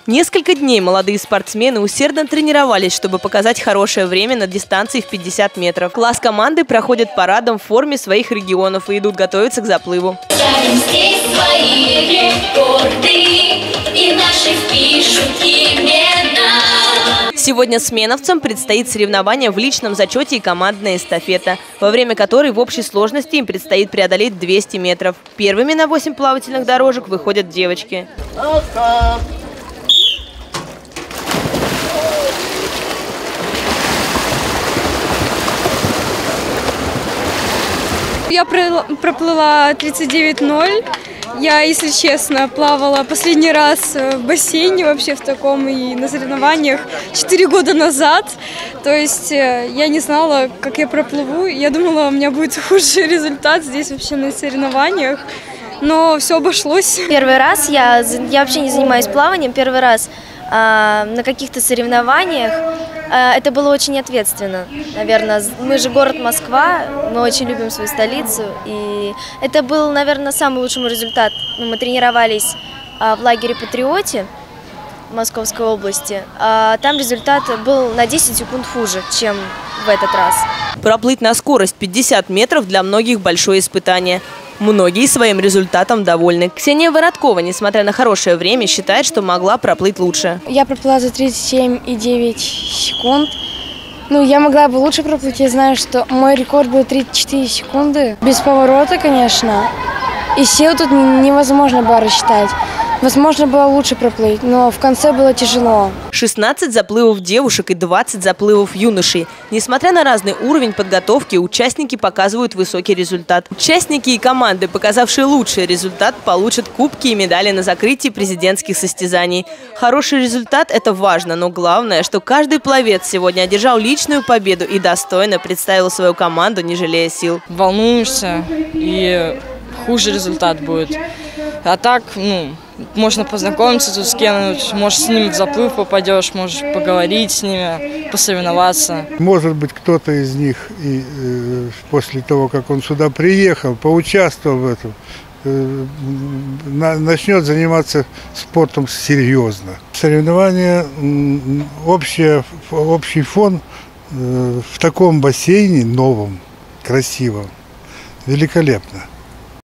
Несколько дней молодые спортсмены усердно тренировались, чтобы показать хорошее время на дистанции в 50 метров. Класс команды проходит парадом в форме своих регионов и идут готовиться к заплыву. Ставим здесь свои рекорды, и наши впишут имена. Сегодня сменовцам предстоит соревнование в личном зачете и командная эстафета, во время которой в общей сложности им предстоит преодолеть 200 метров. Первыми на 8 плавательных дорожек выходят девочки. Я проплыла 39:0. Я, если честно, плавала последний раз в бассейне вообще в таком и на соревнованиях 4 года назад. То есть я не знала, как я проплыву. Я думала, у меня будет худший результат здесь вообще на соревнованиях. Но все обошлось. Первый раз я вообще не занимаюсь плаванием. Первый раз на каких-то соревнованиях. Это было очень ответственно, наверное. Мы же город Москва, мы очень любим свою столицу. И это был, наверное, самый лучший мой результат. Мы тренировались в лагере «Патриоте» в Московской области. Там результат был на 10 секунд хуже, чем в этот раз. Проплыть на скорость 50 метров для многих большое испытание. Многие своим результатом довольны. Ксения Вороткова, несмотря на хорошее время, считает, что могла проплыть лучше. Я проплыла за 37,9 секунд. Я могла бы лучше проплыть. Я знаю, что мой рекорд был 34 секунды. Без поворота, конечно. И сил тут невозможно было рассчитать. Возможно, было лучше проплыть, но в конце было тяжело. 16 заплывов девушек и 20 заплывов юношей. Несмотря на разный уровень подготовки, участники показывают высокий результат. Участники и команды, показавшие лучший результат, получат кубки и медали на закрытии президентских состязаний. Хороший результат – это важно, но главное, что каждый пловец сегодня одержал личную победу и достойно представил свою команду, не жалея сил. Волнуешься, и хуже результат будет. А так, можно познакомиться тут с кем-нибудь, может, с ними в заплыв попадешь, можешь поговорить с ними, посоревноваться. Может быть, кто-то из них и после того, как он сюда приехал, поучаствовал в этом, начнет заниматься спортом серьезно. Соревнования, общий фон в таком бассейне новом, красивом, великолепно.